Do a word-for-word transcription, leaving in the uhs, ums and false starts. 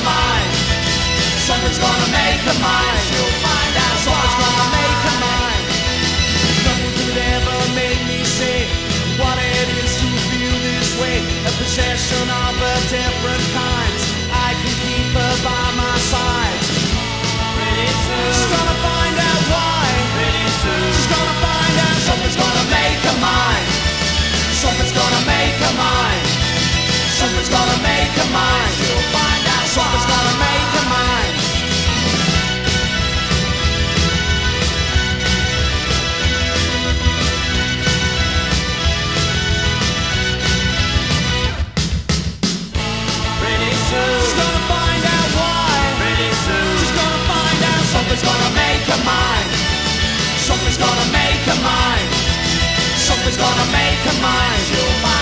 mind. Something's gonna make her mine. She'll find out. Something's gonna make her mine. Nothing could ever make me say what it is to feel this way. A possession of a different kind. I can keep her by my side. Pretty soon she's gonna find out why. Pretty soon she's gonna find out. Something's gonna make her mine. Something's gonna make her mine. Something's gonna make her mine. She'll find out. Something's gonna make her mine. Pretty soon she's gonna find out why. Pretty soon she's gonna find out. Something's gonna make her mine. Something's gonna make her mine. Something's gonna make her mine. She'll find